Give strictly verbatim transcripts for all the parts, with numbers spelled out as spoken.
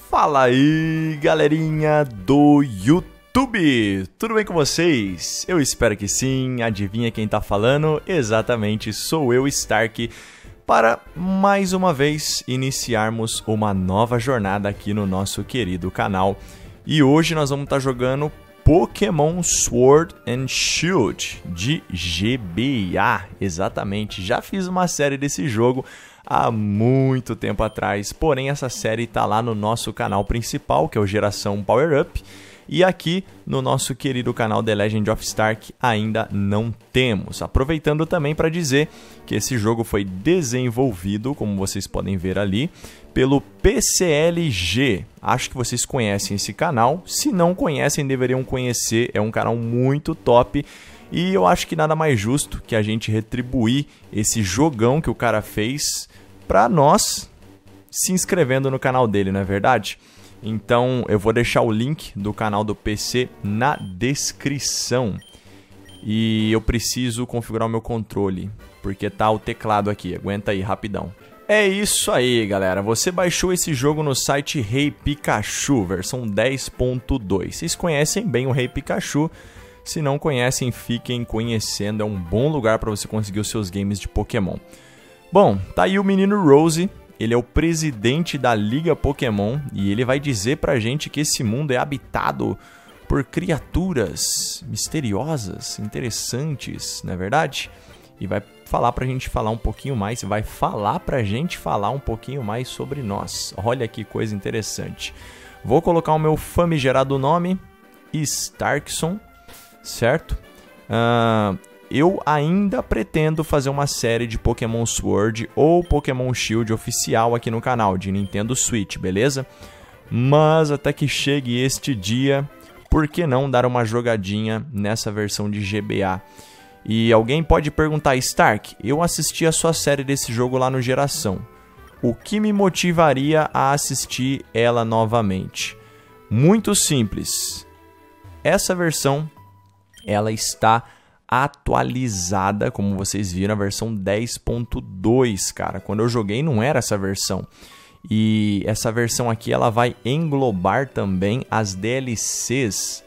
Fala aí, galerinha do YouTube! Tudo bem com vocês? Eu espero que sim. Adivinha quem tá falando? Exatamente, sou eu, Stark, para mais uma vez iniciarmos uma nova jornada aqui no nosso querido canal. E hoje nós vamos estar jogando Pokémon Sword and Shield de G B A. Exatamente, já fiz uma série desse jogo há muito tempo atrás, porém essa série está lá no nosso canal principal, que é o Geração Power Up, e aqui no nosso querido canal The Legend of Stark ainda não temos. Aproveitando também para dizer que esse jogo foi desenvolvido, como vocês podem ver ali, pelo P C L G. Acho que vocês conhecem esse canal, se não conhecem deveriam conhecer, é um canal muito top. E eu acho que nada mais justo que a gente retribuir esse jogão que o cara fez para nós se inscrevendo no canal dele, não é verdade? Então eu vou deixar o link do canal do P C na descrição. E eu preciso configurar o meu controle, porque tá o teclado aqui, aguenta aí, rapidão. É isso aí, galera. Você baixou esse jogo no site Hey Pikachu, versão dez ponto dois. Vocês conhecem bem o Hey Pikachu. Se não conhecem, fiquem conhecendo. É um bom lugar para você conseguir os seus games de Pokémon. Bom, tá aí o menino Rose. Ele é o presidente da Liga Pokémon. E ele vai dizer pra gente que esse mundo é habitado por criaturas misteriosas, interessantes, não é verdade? E vai falar pra gente falar um pouquinho mais. Vai falar pra gente falar um pouquinho mais sobre nós. Olha que coisa interessante. Vou colocar o meu famigerado nome, Starkson. Certo? Uh, eu ainda pretendo fazer uma série de Pokémon Sword ou Pokémon Shield oficial aqui no canal de Nintendo Switch, beleza? Mas até que chegue este dia, por que não dar uma jogadinha nessa versão de G B A? E alguém pode perguntar, Stark, eu assisti a sua série desse jogo lá no Geração. O que me motivaria a assistir ela novamente? Muito simples. Essa versão ela está atualizada, como vocês viram, a versão dez ponto dois, cara. Quando eu joguei não era essa versão. E essa versão aqui ela vai englobar também as D L Cs.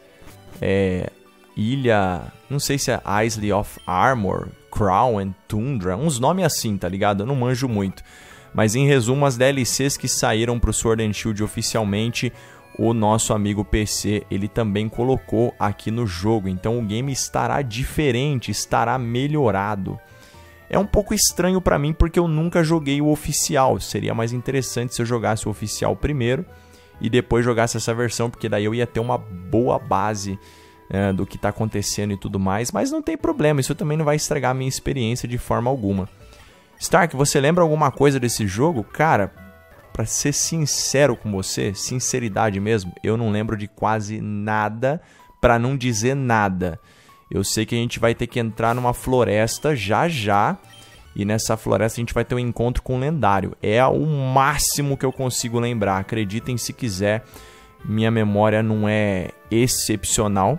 É, Ilha, não sei se é Isle of Armor, Crown and Tundra, uns nomes assim, tá ligado? Eu não manjo muito. Mas em resumo, as D L Cs que saíram para o Sword and Shield oficialmente, o nosso amigo P C, ele também colocou aqui no jogo. Então o game estará diferente, estará melhorado. É um pouco estranho para mim porque eu nunca joguei o oficial. Seria mais interessante se eu jogasse o oficial primeiro e depois jogasse essa versão, porque daí eu ia ter uma boa base é, do que está acontecendo e tudo mais. Mas não tem problema, isso também não vai estragar a minha experiência de forma alguma. Stark, você lembra alguma coisa desse jogo? Cara, pra ser sincero com você, sinceridade mesmo, eu não lembro de quase nada, pra não dizer nada. Eu sei que a gente vai ter que entrar numa floresta já já, e nessa floresta a gente vai ter um encontro com um lendário. É o máximo que eu consigo lembrar, acreditem se quiser, minha memória não é excepcional,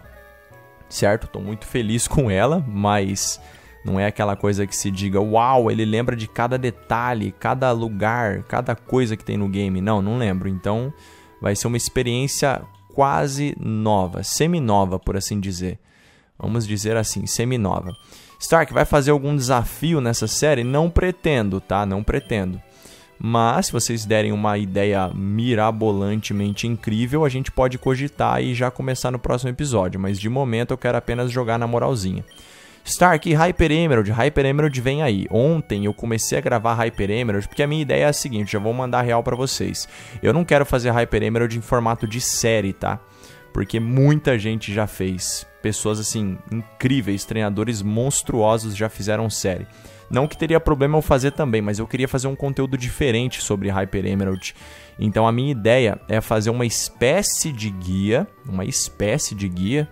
certo? Tô muito feliz com ela, mas não é aquela coisa que se diga, uau, ele lembra de cada detalhe, cada lugar, cada coisa que tem no game. Não, não lembro. Então, vai ser uma experiência quase nova, semi-nova, por assim dizer. Vamos dizer assim, semi-nova. Stark, vai fazer algum desafio nessa série? Não pretendo, tá? Não pretendo. Mas, se vocês derem uma ideia mirabolantemente incrível, a gente pode cogitar e já começar no próximo episódio. Mas, de momento, eu quero apenas jogar na moralzinha. Stark, Hyper Emerald, Hyper Emerald vem aí. Ontem eu comecei a gravar Hyper Emerald porque a minha ideia é a seguinte, já vou mandar real pra vocês. Eu não quero fazer Hyper Emerald em formato de série, tá? Porque muita gente já fez. Pessoas assim, incríveis, treinadores monstruosos já fizeram série. Não que teria problema eu fazer também, mas eu queria fazer um conteúdo diferente sobre Hyper Emerald. Então a minha ideia é fazer uma espécie de guia, uma espécie de guia,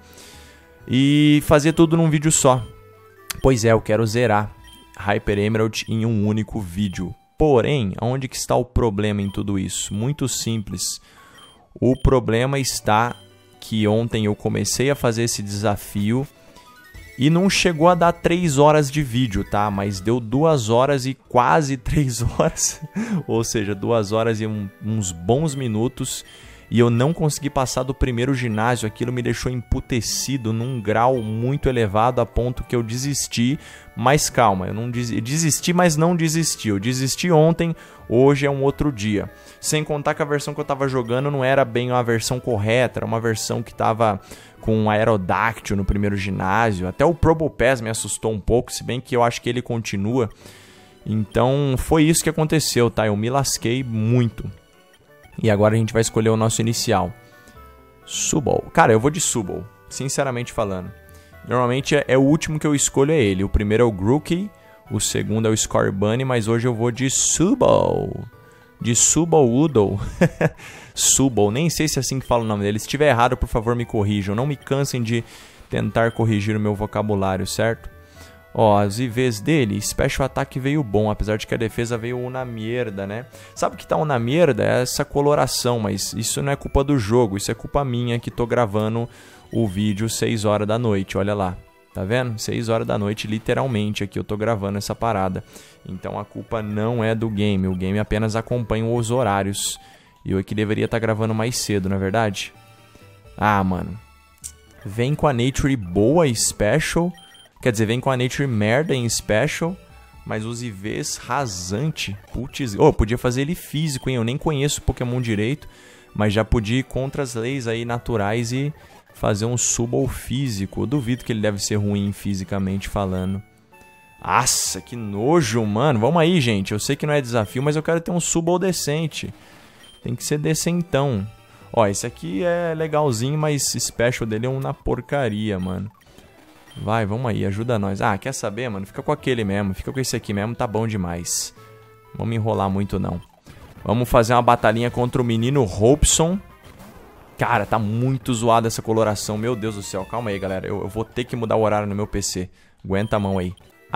e fazer tudo num vídeo só. Pois é, eu quero zerar Hyper Emerald em um único vídeo. Porém, onde que está o problema em tudo isso? Muito simples. O problema está que ontem eu comecei a fazer esse desafio E não chegou a dar três horas de vídeo, tá? Mas deu duas horas e quase três horas. Ou seja, duas horas e um, uns bons minutos. E eu não consegui passar do primeiro ginásio. Aquilo me deixou emputecido num grau muito elevado a ponto que eu desisti. Mas calma, eu não des... eu desisti, mas não desisti. Eu desisti ontem, hoje é um outro dia. Sem contar que a versão que eu tava jogando não era bem uma versão correta. Era uma versão que tava com um Aerodactyl no primeiro ginásio. Até o Probo Pass me assustou um pouco, se bem que eu acho que ele continua. Então foi isso que aconteceu, tá? Eu me lasquei muito. E agora a gente vai escolher o nosso inicial. Subol. Cara, eu vou de Subol, sinceramente falando. Normalmente é, é o último que eu escolho é ele. O primeiro é o Grookey, o segundo é o Scorbunny, mas hoje eu vou de Subol. De Subol Udol. Subol, nem sei se é assim que fala o nome dele. Se estiver errado, por favor, me corrijam. Não me cansem de tentar corrigir o meu vocabulário, certo? Ó, as I Vs dele, Special Attack veio bom, apesar de que a defesa veio uma merda, né? Sabe o que tá uma merda? É essa coloração, mas isso não é culpa do jogo, isso é culpa minha que tô gravando o vídeo seis horas da noite, olha lá. Tá vendo? seis horas da noite, literalmente, aqui eu tô gravando essa parada. Então a culpa não é do game, o game apenas acompanha os horários. E eu aqui deveria estar gravando mais cedo, não é verdade? Ah, mano. Vem com a Nature boa e Special. Quer dizer, vem com a Nature merda em Special, mas os I Vs rasante. Putz, oh, podia fazer ele físico, hein? Eu nem conheço o Pokémon direito, mas já podia ir contra as leis aí naturais e fazer um Subol físico. Eu duvido que ele deve ser ruim fisicamente falando. Nossa, que nojo, mano. Vamos aí, gente. Eu sei que não é desafio, mas eu quero ter um Subol decente. Tem que ser decentão. Ó, esse aqui é legalzinho, mas Special dele é uma porcaria, mano. Vai, vamos aí, ajuda nós. Ah, quer saber, mano? Fica com aquele mesmo, fica com esse aqui mesmo, tá bom demais. Não vamos enrolar muito, não. Vamos fazer uma batalhinha contra o menino Robson. Cara, tá muito zoada essa coloração, meu Deus do céu. Calma aí, galera, eu, eu vou ter que mudar o horário no meu P C. Aguenta a mão aí.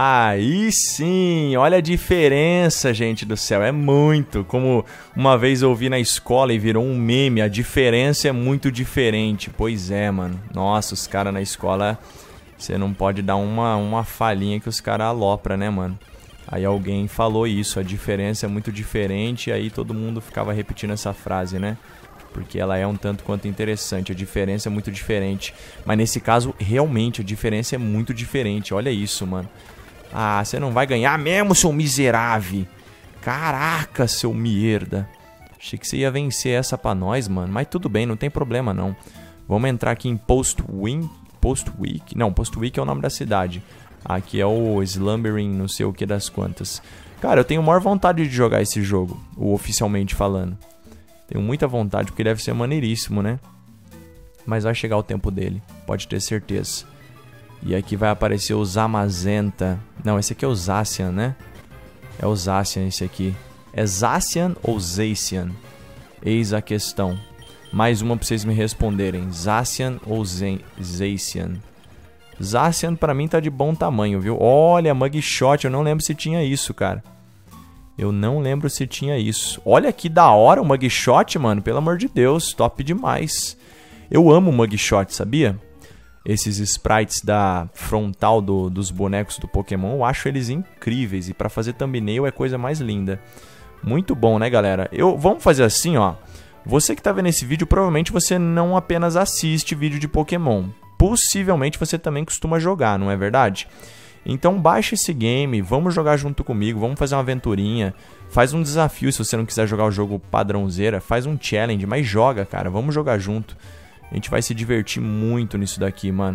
Aí sim, olha a diferença, gente do céu, é muito. Como uma vez eu ouvi na escola e virou um meme, a diferença é muito diferente. Pois é, mano. Nossa, os caras na escola... Você não pode dar uma, uma falhinha que os caras alopram, né, mano? Aí alguém falou isso, a diferença é muito diferente, e aí todo mundo ficava repetindo essa frase, né? Porque ela é um tanto quanto interessante, a diferença é muito diferente. Mas nesse caso, realmente, a diferença é muito diferente, olha isso, mano. Ah, você não vai ganhar mesmo, seu miserável. Caraca, seu merda. Achei que você ia vencer essa pra nós, mano, mas tudo bem, não tem problema não. Vamos entrar aqui em Post-Win. Postwick, não, Postwick é o nome da cidade. Aqui é o Slumbering, não sei o que das quantas. Cara, eu tenho maior vontade de jogar esse jogo, o oficialmente falando. Tenho muita vontade, porque deve ser maneiríssimo, né? Mas vai chegar o tempo dele, pode ter certeza. E aqui vai aparecer o Zamazenta. Não, esse aqui é o Zacian, né? É o Zacian esse aqui. É Zacian ou Zacian? Eis a questão. Mais uma pra vocês me responderem. Zacian ou Zacian? Zacian pra mim tá de bom tamanho, viu? Olha, Mugshot, eu não lembro se tinha isso, cara. Eu não lembro se tinha isso. Olha que da hora o Mugshot, mano. Pelo amor de Deus, top demais. Eu amo o Mugshot, sabia? Esses sprites da frontal do, dos bonecos do Pokémon, eu acho eles incríveis. E pra fazer thumbnail é coisa mais linda. Muito bom, né, galera? Eu, vamos fazer assim, ó. Você que está vendo esse vídeo, provavelmente você não apenas assiste vídeo de Pokémon. Possivelmente você também costuma jogar, não é verdade? Então baixa esse game, vamos jogar junto comigo, vamos fazer uma aventurinha. Faz um desafio se você não quiser jogar o jogo padrãozeira. Faz um challenge, mas joga, cara. Vamos jogar junto. A gente vai se divertir muito nisso daqui, mano.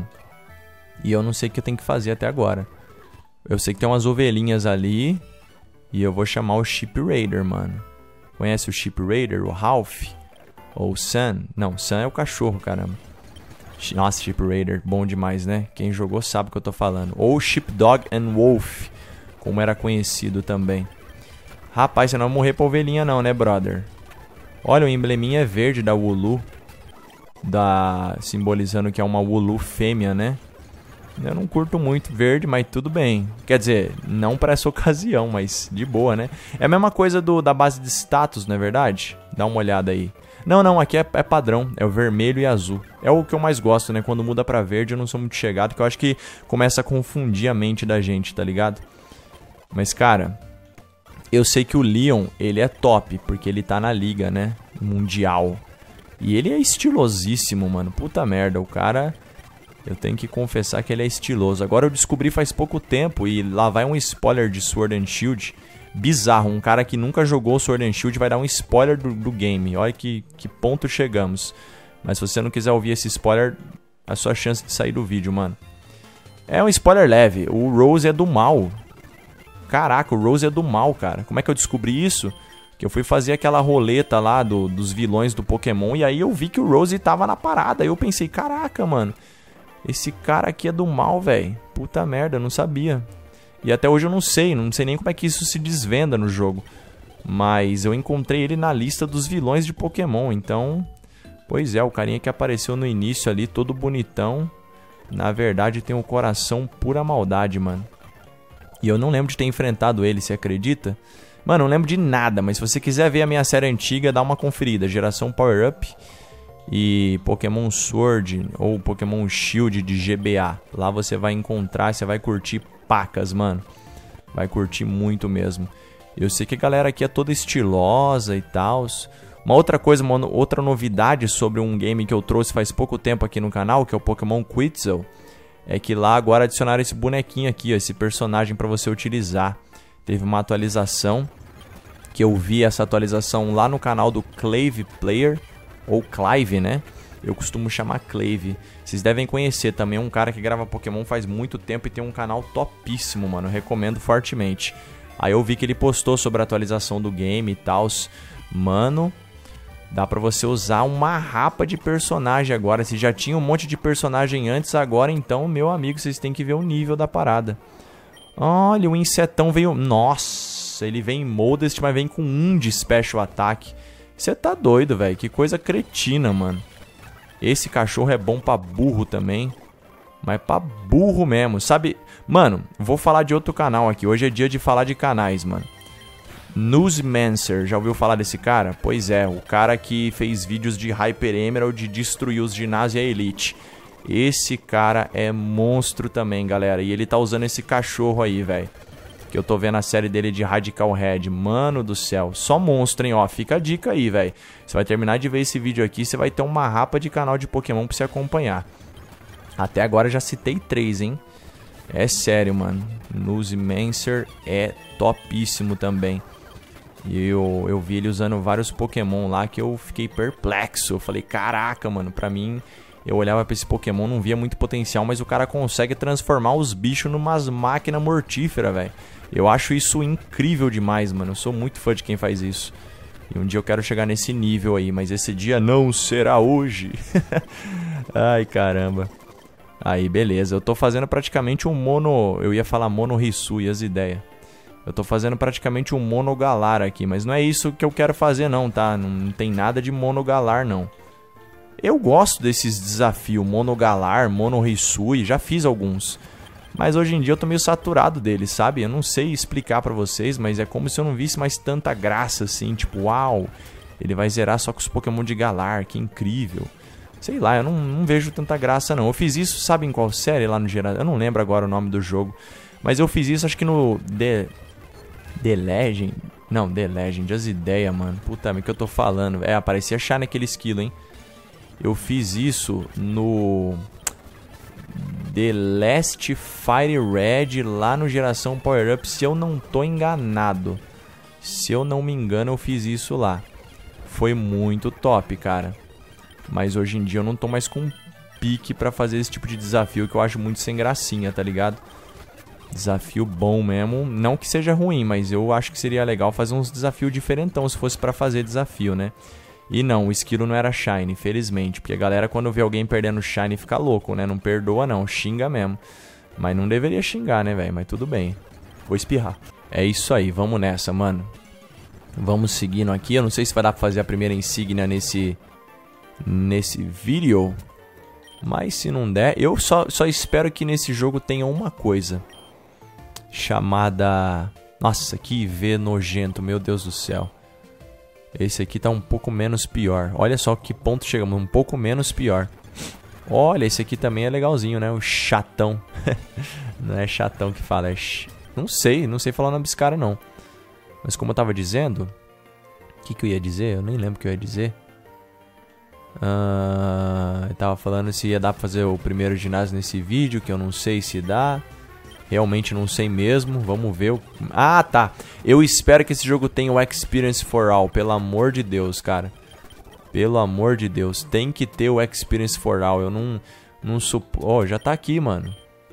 E eu não sei o que eu tenho que fazer até agora. Eu sei que tem umas ovelhinhas ali. E eu vou chamar o Ship Raider, mano. Conhece o Ship Raider, o Ralph? Ou o Sun? Não, Sun é o cachorro, caramba. Nossa, Ship Raider, bom demais, né? Quem jogou sabe o que eu tô falando. Ou Sheepdog and Wolf, como era conhecido também. Rapaz, você não vai morrer pra ovelhinha não, né, brother? Olha, o embleminha é verde da Wooloo. Da... Simbolizando que é uma Wooloo fêmea, né? Eu não curto muito verde, mas tudo bem. Quer dizer, não para essa ocasião, mas de boa, né? É a mesma coisa do, da base de status, não é verdade? Dá uma olhada aí. Não, não, aqui é, é padrão, é o vermelho e azul. É o que eu mais gosto, né? Quando muda pra verde eu não sou muito chegado, porque eu acho que começa a confundir a mente da gente, tá ligado? Mas, cara, eu sei que o Leon, ele é top, porque ele tá na liga, né? Mundial. E ele é estilosíssimo, mano. Puta merda, o cara... Eu tenho que confessar que ele é estiloso. Agora eu descobri faz pouco tempo, e lá vai um spoiler de Sword and Shield. Bizarro, um cara que nunca jogou Sword and Shield vai dar um spoiler do, do game. Olha que, que ponto chegamos. Mas se você não quiser ouvir esse spoiler, a sua chance de sair do vídeo, mano. É um spoiler leve. O Rose é do mal. Caraca, o Rose é do mal, cara. Como é que eu descobri isso? Que eu fui fazer aquela roleta lá do, dos vilões do Pokémon, e aí eu vi que o Rose tava na parada. Aí eu pensei, caraca, mano, esse cara aqui é do mal, velho. Puta merda, eu não sabia. E até hoje eu não sei, não sei nem como é que isso se desvenda no jogo. Mas eu encontrei ele na lista dos vilões de Pokémon, então... Pois é, o carinha que apareceu no início ali, todo bonitão. Na verdade tem um coração pura maldade, mano. E eu não lembro de ter enfrentado ele, você acredita? Mano, não lembro de nada, mas se você quiser ver a minha série antiga, dá uma conferida. Geração Power Up e Pokémon Sword ou Pokémon Shield de G B A. Lá você vai encontrar, você vai curtir pacas, mano. Vai curtir muito mesmo. Eu sei que a galera aqui é toda estilosa e tal. Uma outra coisa, uma outra novidade sobre um game que eu trouxe faz pouco tempo aqui no canal, que é o Pokémon Quetzal, é que lá agora adicionaram esse bonequinho aqui, ó, esse personagem para você utilizar. Teve uma atualização, que eu vi essa atualização lá no canal do Clave Player, ou Clive, né? Eu costumo chamar Clave. Vocês devem conhecer também, é um cara que grava Pokémon faz muito tempo e tem um canal topíssimo, mano. Eu recomendo fortemente. Aí eu vi que ele postou sobre a atualização do game e tal. Mano, dá pra você usar uma rapa de personagem agora. Se já tinha um monte de personagem antes, agora então, meu amigo, vocês têm que ver o nível da parada. Olha, o insetão veio... Nossa, ele vem em Modest, mas vem com um de Special Attack. Você tá doido, velho. Que coisa cretina, mano. Esse cachorro é bom pra burro também. Mas pra burro mesmo, sabe? Mano, vou falar de outro canal aqui. Hoje é dia de falar de canais, mano. Newsmancer, já ouviu falar desse cara? Pois é, o cara que fez vídeos de Hyper Emerald de destruir os ginásios Elite. Esse cara é monstro também, galera. E ele tá usando esse cachorro aí, velho. Que eu tô vendo a série dele de Radical Red. Mano do céu. Só monstro, hein? Ó, fica a dica aí, velho. Você vai terminar de ver esse vídeo aqui, você vai ter uma rapa de canal de Pokémon pra você acompanhar. Até agora já citei três, hein? É sério, mano. Newsmancer é topíssimo também. E eu, eu vi ele usando vários Pokémon lá que eu fiquei perplexo. Eu falei, caraca, mano, pra mim... Eu olhava pra esse Pokémon, não via muito potencial, mas o cara consegue transformar os bichos numas máquinas mortíferas, velho. Eu acho isso incrível demais, mano. Eu sou muito fã de quem faz isso. E um dia eu quero chegar nesse nível aí, mas esse dia não será hoje. Ai, caramba. Aí, beleza. Eu tô fazendo praticamente um mono... Eu ia falar mono Hisui, as ideias. Eu tô fazendo praticamente um mono Galar aqui, mas não é isso que eu quero fazer não, tá? Não, não tem nada de mono Galar, não. Eu gosto desses desafios, Mono Galar, Mono Hisui, já fiz alguns. Mas hoje em dia eu tô meio saturado deles, sabe? Eu não sei explicar pra vocês, mas é como se eu não visse mais tanta graça assim, tipo, uau, ele vai zerar só com os Pokémon de Galar, que incrível. Sei lá, eu não, não vejo tanta graça não. Eu fiz isso, sabe em qual série lá no geral? Eu não lembro agora o nome do jogo. Mas eu fiz isso acho que no The, The Legend... Não, The Legend, as ideias, mano. Puta, o que eu tô falando? É, aparecia achar naquele esquilo, hein? Eu fiz isso no The Last Fire Red, lá no Geração Power Up, se eu não tô enganado. Se eu não me engano, eu fiz isso lá. Foi muito top, cara. Mas hoje em dia eu não tô mais com pique pra fazer esse tipo de desafio, que eu acho muito sem gracinha, tá ligado? Desafio bom mesmo. Não que seja ruim, mas eu acho que seria legal fazer uns desafios diferentão se fosse pra fazer desafio, né? E não, o esquilo não era Shine, felizmente. Porque a galera quando vê alguém perdendo Shine fica louco, né? Não perdoa não, xinga mesmo. Mas não deveria xingar, né, velho? Mas tudo bem. Vou espirrar. É isso aí, vamos nessa, mano. Vamos seguindo aqui. Eu não sei se vai dar pra fazer a primeira insígnia nesse... Nesse vídeo. Mas se não der... Eu só, só espero que nesse jogo tenha uma coisa. Chamada... Nossa, que I V nojento, meu Deus do céu. Esse aqui tá um pouco menos pior. Olha só que ponto chegamos, um pouco menos pior. Olha, esse aqui também é legalzinho, né? O chatão. Não é chatão que fala, é... Ch... Não sei, não sei falar o nome desse cara, não. Mas como eu tava dizendo... O que que eu ia dizer? Eu nem lembro o que eu ia dizer. Uh, eu tava falando se ia dar pra fazer o primeiro ginásio nesse vídeo, que eu não sei se dá. Realmente não sei mesmo, vamos ver. O... Ah, tá. Eu espero que esse jogo tenha o Experience for All, pelo amor de Deus, cara. Pelo amor de Deus, tem que ter o Experience for All. Eu não, não supo... Oh, já tá aqui, mano.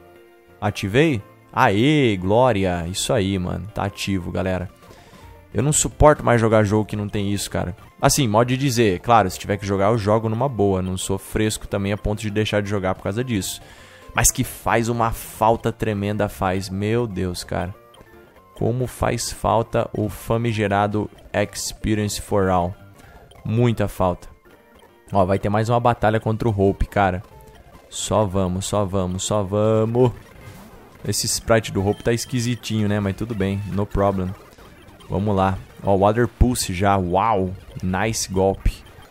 Ativei? Aê, glória. Isso aí, mano. Tá ativo, galera. Eu não suporto mais jogar jogo que não tem isso, cara. Assim, modo de dizer, claro, se tiver que jogar, eu jogo numa boa. Não sou fresco também a ponto de deixar de jogar por causa disso. Mas que faz uma falta tremenda, faz. Meu Deus, cara. Como faz falta o famigerado Experience for All. Muita falta. Ó, vai ter mais uma batalha contra o Hope, cara. Só vamos, só vamos, só vamos. Esse sprite do Hope tá esquisitinho, né? Mas tudo bem, no problem. Vamos lá. Ó, Water Pulse já. Uau! Nice golpe.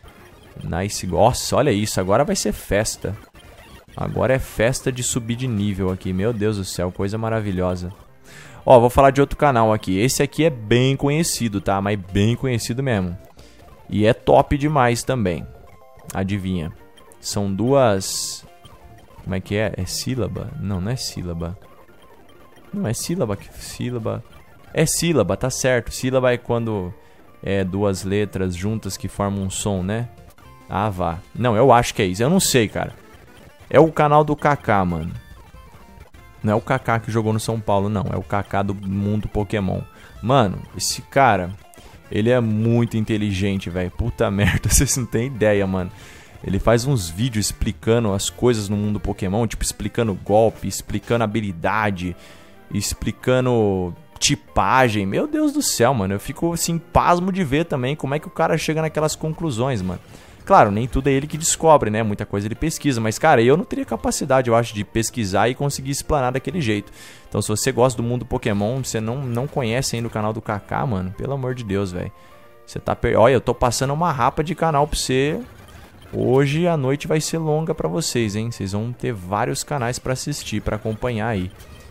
Nice. Nossa, olha isso. Agora vai ser festa. Agora é festa de subir de nível aqui. Meu Deus do céu, coisa maravilhosa. Ó, vou falar de outro canal aqui. Esse aqui é bem conhecido, tá? Mas bem conhecido mesmo. E é top demais também. Adivinha? São duas... Como é que é? É sílaba? Não, não é sílaba. Não, é sílaba. Sílaba... É sílaba, tá certo. Sílaba é quando é duas letras juntas que formam um som, né? Ah, vá. Não, eu acho que é isso. Eu não sei, cara. É o canal do Kaká, mano. Não é o Kaká que jogou no São Paulo, não. É o Kaká do mundo Pokémon. Mano, esse cara, ele é muito inteligente, velho. Puta merda, vocês não têm ideia, mano. Ele faz uns vídeos explicando as coisas no mundo Pokémon. Tipo, explicando golpe, explicando habilidade, explicando... tipagem, meu Deus do céu, mano. Eu fico assim, pasmo de ver também como é que o cara chega naquelas conclusões, mano. Claro, nem tudo é ele que descobre, né? Muita coisa ele pesquisa, mas, cara, eu não teria capacidade, eu acho, de pesquisar e conseguir explanar daquele jeito. Então, se você gosta do mundo Pokémon, você não, não conhece ainda o canal do Kaká, mano, pelo amor de Deus, velho. Você tá per... Olha, eu tô passando uma rapa de canal pra você. Hoje a noite vai ser longa pra vocês, hein? Vocês vão ter vários canais pra assistir, pra acompanhar aí.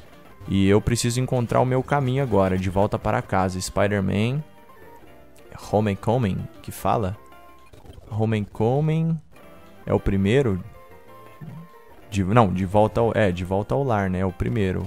E eu preciso encontrar o meu caminho agora, de volta para casa. Spider-Man... Homecoming, que fala? Homecoming é o primeiro? De, não, de volta ao... É, de volta ao lar, né? É o primeiro.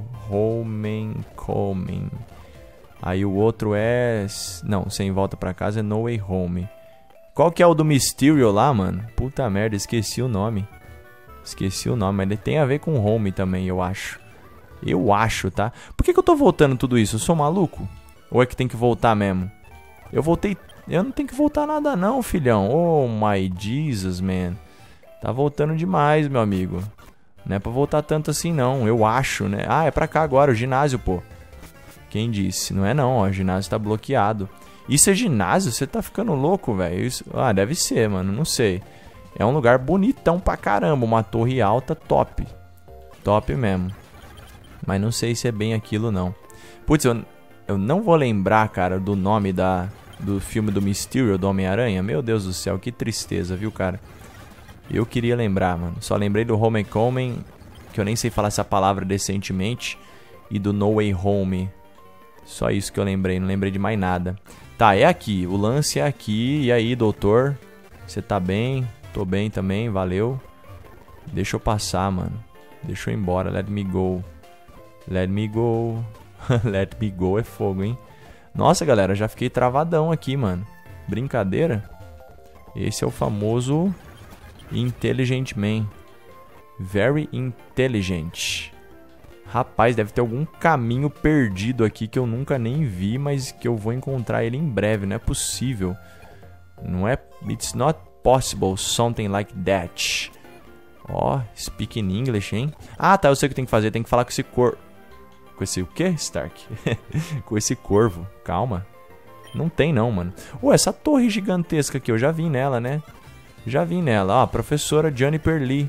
Homecoming. Aí o outro é... Não, sem volta para casa é No Way Home. Qual que é o do Mysterio lá, mano? Puta merda, esqueci o nome. Esqueci o nome, mas ele tem a ver com Home também, eu acho. Eu acho, tá? Por que que eu tô voltando tudo isso? Eu sou maluco? Ou é que tem que voltar mesmo? Eu voltei... Eu não tenho que voltar nada não, filhão. Oh, my Jesus, man. Tá voltando demais, meu amigo. Não é pra voltar tanto assim, não. Eu acho, né? Ah, é pra cá agora, o ginásio, pô. Quem disse? Não é não, ó. O ginásio tá bloqueado. Isso é ginásio? Você tá ficando louco, velho? Isso... Ah, deve ser, mano. Não sei. É um lugar bonitão pra caramba. Uma torre alta top. Top mesmo. Mas não sei se é bem aquilo, não. Putz, eu, eu não vou lembrar, cara, do nome da, do filme do Mysterio, do Homem-Aranha. Meu Deus do céu, que tristeza, viu, cara? Eu queria lembrar, mano. Só lembrei do Homecoming, que eu nem sei falar essa palavra decentemente. E do No Way Home. Só isso que eu lembrei, não lembrei de mais nada. Tá, é aqui. O lance é aqui. E aí, doutor? Você tá bem? Tô bem também, valeu. Deixa eu passar, mano. Deixa eu ir embora, let me go. Let me go. Let me go é fogo, hein? Nossa, galera, já fiquei travadão aqui, mano. Brincadeira? Esse é o famoso Intelligent Man. Very intelligent. Rapaz, deve ter algum caminho perdido aqui que eu nunca nem vi, mas que eu vou encontrar ele em breve. Não é possível. Não é... It's not possible something like that. Ó, oh, speak in English, hein? Ah, tá, eu sei o que tem que fazer. Tem que falar com esse cor... Com esse o quê, Stark? Com esse corvo. Calma. Não tem não, mano. Ué, essa torre gigantesca aqui, eu já vim nela, né? Já vim nela. Ó, a professora Juniper Lee.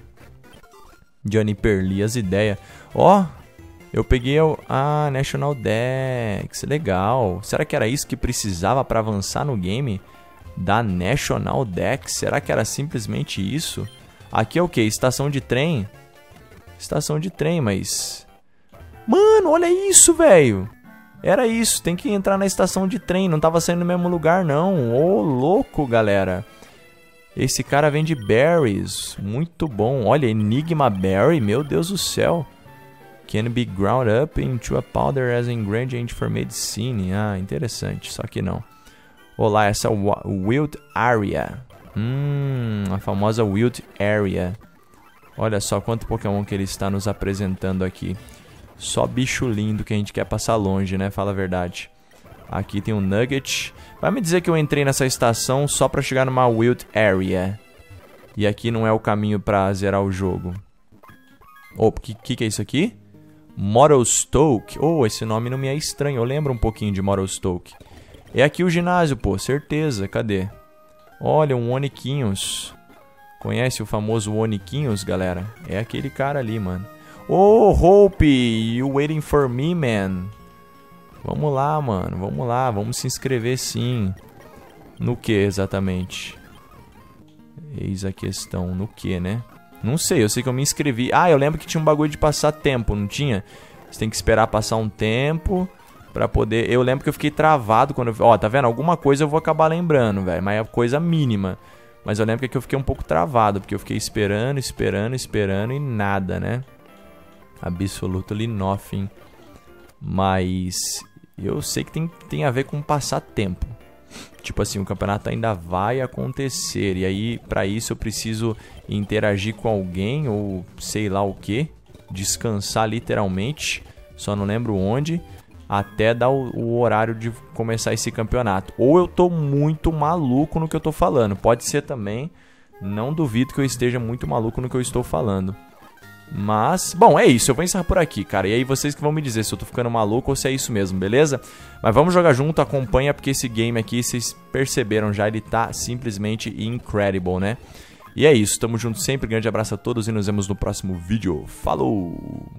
Juniper Lee, as ideias. Ó, eu peguei o... Ah, National Dex. Legal. Será que era isso que precisava pra avançar no game? Da National Dex? Será que era simplesmente isso? Aqui é o que? Estação de trem? Estação de trem, mas... Mano, olha isso, velho! Era isso, tem que entrar na estação de trem. Não tava saindo no mesmo lugar, não. Ô, louco, galera. Esse cara vende berries. Muito bom. Olha, Enigma Berry. Meu Deus do céu. Can be ground up into a powder as ingredient for medicine. Ah, interessante. Só que não. Olá, essa Wild Area. Hum, a famosa Wild Area. Olha só quanto Pokémon que ele está nos apresentando aqui. Só bicho lindo que a gente quer passar longe, né? Fala a verdade. Aqui tem um Nugget. Vai me dizer que eu entrei nessa estação só pra chegar numa Wild Area. E aqui não é o caminho pra zerar o jogo. Oh, que, que que é isso aqui? Modelstoke. Oh, esse nome não me é estranho. Eu lembro um pouquinho de Modelstoke. É aqui o ginásio, pô. Certeza. Cadê? Olha, um Oniquinhos. Conhece o famoso Oniquinhos, galera? É aquele cara ali, mano. Oh, Hope, you waiting for me, man? Vamos lá, mano, vamos lá, vamos se inscrever sim. No que exatamente? Eis a questão, no que, né? Não sei, eu sei que eu me inscrevi. Ah, eu lembro que tinha um bagulho de passar tempo, não tinha? Você tem que esperar passar um tempo pra poder... Eu lembro que eu fiquei travado quando eu... Ó, tá vendo? Alguma coisa eu vou acabar lembrando, velho, mas é coisa mínima. Mas eu lembro que eu fiquei um pouco travado, porque eu fiquei esperando, esperando, esperando e nada, né? Absolutely nothing. Mas eu sei que tem, tem a ver com passar tempo. Tipo assim, o campeonato ainda vai acontecer. E aí, pra isso, eu preciso interagir com alguém ou sei lá o que. Descansar literalmente. Só não lembro onde. Até dar o, o horário de começar esse campeonato. Ou eu tô muito maluco no que eu tô falando. Pode ser também. Não duvido que eu esteja muito maluco no que eu estou falando. Mas, bom, é isso, eu vou encerrar por aqui, cara. E aí vocês que vão me dizer se eu tô ficando maluco ou se é isso mesmo, beleza? Mas vamos jogar junto, acompanha, porque esse game aqui, vocês perceberam já, ele tá simplesmente incredible, né? E é isso, tamo junto sempre, grande abraço a todos e nos vemos no próximo vídeo. Falou!